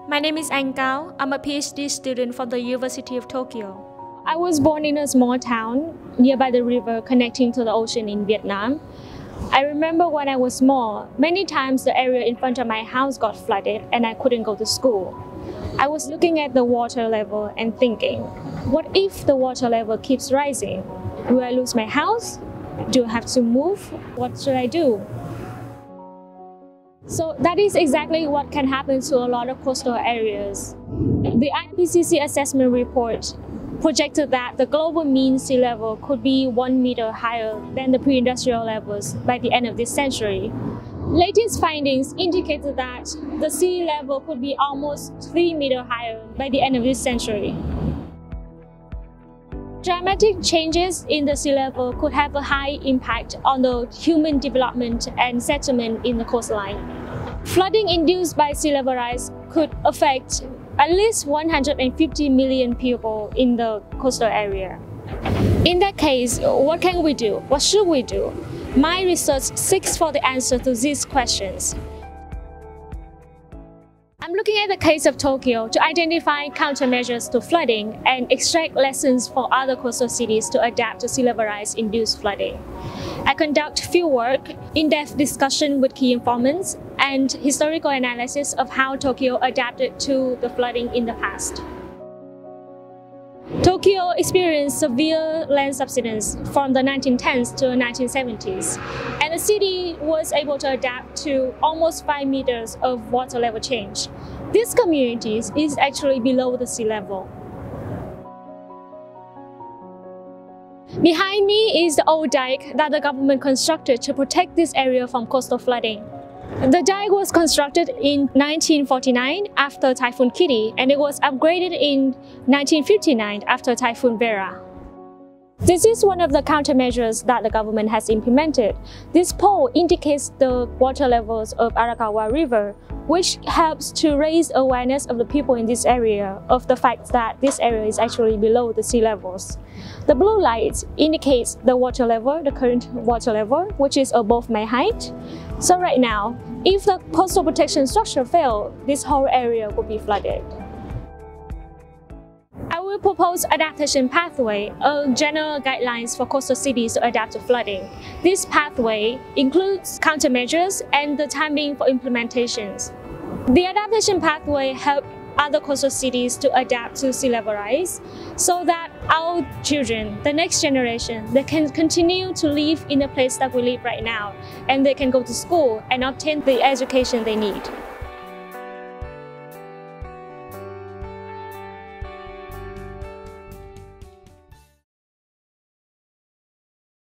My name is Anh Cao. I'm a PhD student from the University of Tokyo. I was born in a small town nearby the river connecting to the ocean in Vietnam. I remember when I was small, many times the area in front of my house got flooded and I couldn't go to school. I was looking at the water level and thinking, what if the water level keeps rising? Will I lose my house? Do I have to move? What should I do? So that is exactly what can happen to a lot of coastal areas. The IPCC assessment report projected that the global mean sea level could be 1 meter higher than the pre-industrial levels by the end of this century. Latest findings indicated that the sea level could be almost 3 meters higher by the end of this century. Dramatic changes in the sea level could have a high impact on the human development and settlement in the coastline. Flooding induced by sea level rise could affect at least 150 million people in the coastal area. In that case, what can we do? What should we do? My research seeks for the answer to these questions. I'm looking at the case of Tokyo to identify countermeasures to flooding and extract lessons for other coastal cities to adapt to sea level rise-induced flooding. I conduct fieldwork, in-depth discussion with key informants, and historical analysis of how Tokyo adapted to the flooding in the past. Tokyo experienced severe land subsidence from the 1910s to the 1970s, and the city was able to adapt to almost 5 meters of water level change. This community is actually below the sea level. Behind me is the old dike that the government constructed to protect this area from coastal flooding. The dike was constructed in 1949 after Typhoon Kitty, and it was upgraded in 1959 after Typhoon Vera. This is one of the countermeasures that the government has implemented. This pole indicates the water levels of Arakawa River, which helps to raise awareness of the people in this area of the fact that this area is actually below the sea levels. The blue light indicates the water level, the current water level, which is above my height. So right now, if the coastal protection structure failed, this whole area would be flooded. I will propose adaptation pathway, a general guidelines for coastal cities to adapt to flooding. This pathway includes countermeasures and the timing for implementations. The adaptation pathway helps other coastal cities to adapt to sea level rise so that our children, the next generation, they can continue to live in the place that we live right now, and they can go to school and obtain the education they need.